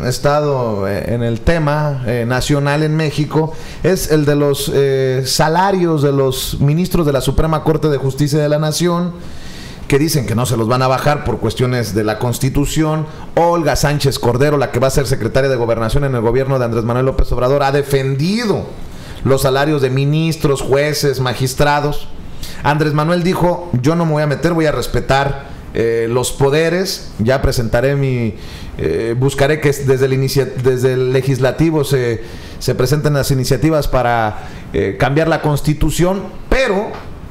estado en el tema nacional en México es el de los salarios de los ministros de la Suprema Corte de Justicia de la Nación, que dicen que no se los van a bajar por cuestiones de la Constitución. Olga Sánchez Cordero, la que va a ser secretaria de Gobernación en el gobierno de Andrés Manuel López Obrador, ha defendido los salarios de ministros, jueces, magistrados. Andrés Manuel dijo: yo no me voy a meter, voy a respetar los poderes, ya presentaré buscaré que desde el legislativo se presenten las iniciativas para cambiar la Constitución, pero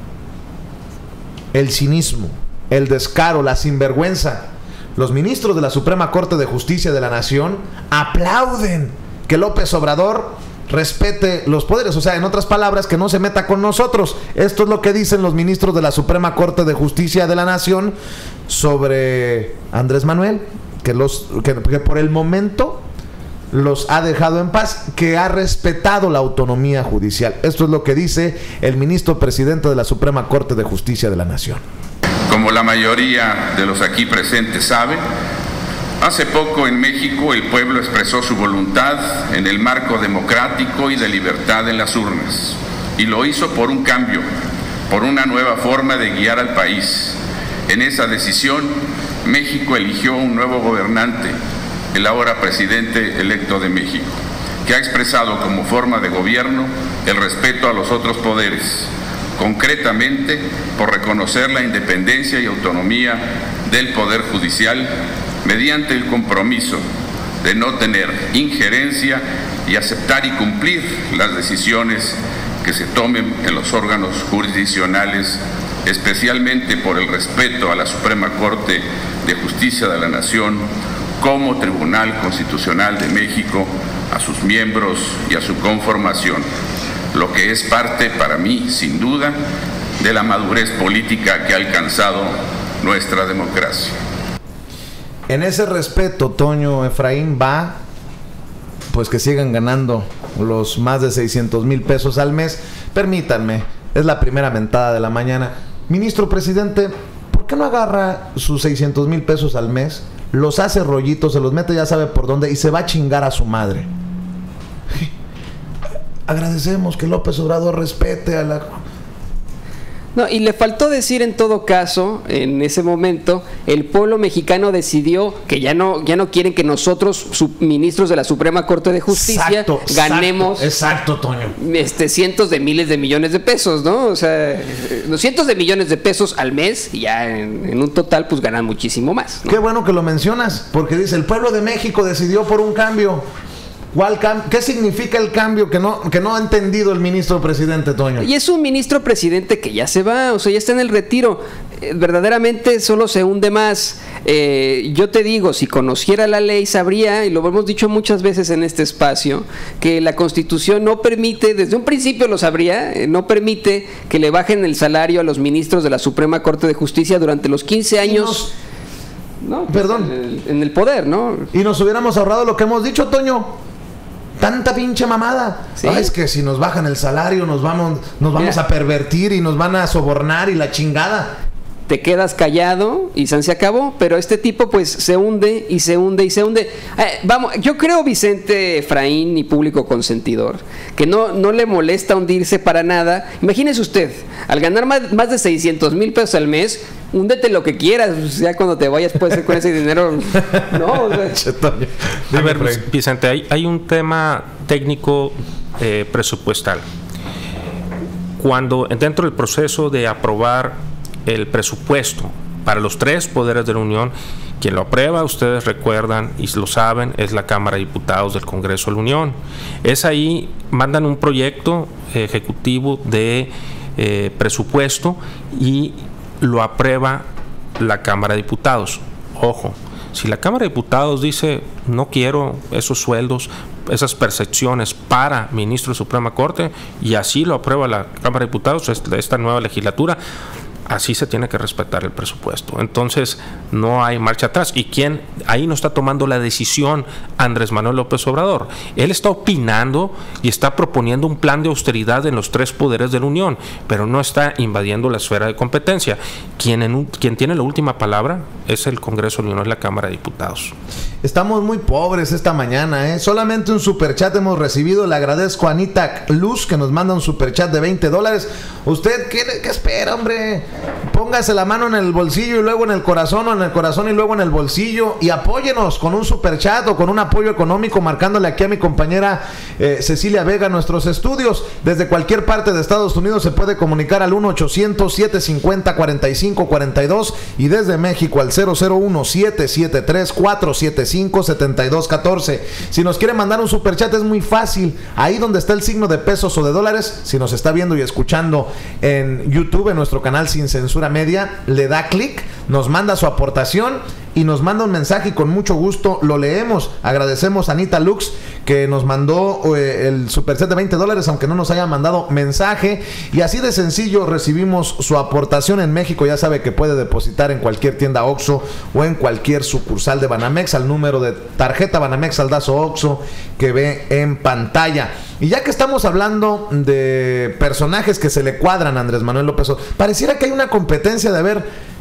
el cinismo, el descaro, la sinvergüenza, los ministros de la Suprema Corte de Justicia de la Nación aplauden que López Obrador respete los poderes, o sea, en otras palabras, que no se meta con nosotros. Esto es lo que dicen los ministros de la Suprema Corte de Justicia de la Nación sobre Andrés Manuel, que por el momento los ha dejado en paz, que ha respetado la autonomía judicial. Esto es lo que dice el ministro presidente de la Suprema Corte de Justicia de la Nación. Como la mayoría de los aquí presentes sabe, hace poco en México el pueblo expresó su voluntad en el marco democrático y de libertad en las urnas, y lo hizo por un cambio, por una nueva forma de guiar al país. En esa decisión, México eligió un nuevo gobernante, el ahora presidente electo de México, que ha expresado como forma de gobierno el respeto a los otros poderes, concretamente por reconocer la independencia y autonomía del Poder Judicial mediante el compromiso de no tener injerencia y aceptar y cumplir las decisiones que se tomen en los órganos jurisdiccionales, especialmente por el respeto a la Suprema Corte de Justicia de la Nación como Tribunal Constitucional de México, a sus miembros y a su conformación, lo que es parte para mí, sin duda, de la madurez política que ha alcanzado nuestra democracia. En ese respeto, Toño, Efraín, va pues que sigan ganando los más de 600,000 pesos al mes. Permítanme, es la primera mentada de la mañana. Ministro presidente, ¿por qué no agarra sus 600,000 pesos al mes, los hace rollitos, se los mete ya sabe por dónde y se va a chingar a su madre? Agradecemos que López Obrador respete a la... No, y le faltó decir en todo caso, en ese momento, el pueblo mexicano decidió que ya no quieren que nosotros, ministros de la Suprema Corte de Justicia, ganemos Toño. Cientos de miles de millones de pesos, ¿no? O sea, cientos de millones de pesos al mes, y ya en un total pues ganan muchísimo más, ¿no? Qué bueno que lo mencionas, porque dice, el pueblo de México decidió por un cambio. ¿Qué significa el cambio que no ha entendido el ministro presidente, Toño? Y es un ministro presidente que ya se va, o sea, ya está en el retiro. Verdaderamente solo se hunde más. Yo te digo, si conociera la ley, sabría, y lo hemos dicho muchas veces en este espacio, que la Constitución no permite, desde un principio lo sabría, no permite que le bajen el salario a los ministros de la Suprema Corte de Justicia durante los 15 años. En el poder, ¿no? Y nos hubiéramos ahorrado lo que hemos dicho, Toño. Tanta pinche mamada. ¿Sí? Es que si nos bajan el salario nos vamos a pervertir y nos van a sobornar y la chingada. Te quedas callado y se acabó, pero este tipo pues se hunde y se hunde y se hunde. Vamos, yo creo, Vicente, Efraín y público consentidor, que no le molesta hundirse para nada. Imagínese usted, al ganar más de 600,000 pesos al mes, húndete lo que quieras, ya cuando te vayas puedes ser con ese dinero. No, o sea. A ver, Vicente, hay un tema técnico presupuestal. Cuando dentro del proceso de aprobar el presupuesto para los tres poderes de la Unión, quien lo aprueba, ustedes recuerdan y lo saben, es la Cámara de Diputados del Congreso de la Unión. Es ahí, mandan un proyecto ejecutivo de presupuesto y lo aprueba la Cámara de Diputados. Ojo, si la Cámara de Diputados dice no quiero esos sueldos, esas percepciones para ministro de Suprema Corte, y así lo aprueba la Cámara de Diputados, esta nueva legislatura, así se tiene que respetar el presupuesto. Entonces no hay marcha atrás. ¿Y quién ahí no está tomando la decisión? Andrés Manuel López Obrador. Él está opinando y está proponiendo un plan de austeridad en los 3 poderes de la Unión, pero no está invadiendo la esfera de competencia. Quien tiene la última palabra es el Congreso de la Unión, es la Cámara de Diputados. Estamos muy pobres esta mañana, ¿eh? Solamente un superchat hemos recibido. Le agradezco a Anita Luz, que nos manda un superchat de $20. ¿Usted qué espera, hombre? Póngase la mano en el bolsillo y luego en el corazón, o en el corazón y luego en el bolsillo, y apóyenos con un superchat o con un apoyo económico, marcándole aquí a mi compañera Cecilia Vega nuestros estudios. Desde cualquier parte de Estados Unidos se puede comunicar al 1-800-750-4542 y desde México al 001-773-475-7214. Si nos quiere mandar un superchat es muy fácil, ahí donde está el signo de pesos o de dólares. Si nos está viendo y escuchando en YouTube, en nuestro canal Sin Censura Media, le da clic, nos manda su aportación y nos manda un mensaje y con mucho gusto lo leemos. Agradecemos a Anita Lux, que nos mandó el superchat de $20, aunque no nos haya mandado mensaje, y así de sencillo recibimos su aportación en México. Ya sabe que puede depositar en cualquier tienda OXXO o en cualquier sucursal de Banamex al número de tarjeta Banamex Saldazo OXXO que ve en pantalla. Y ya que estamos hablando de personajes que se le cuadran a Andrés Manuel López Obrador, pareciera que hay una competencia de ver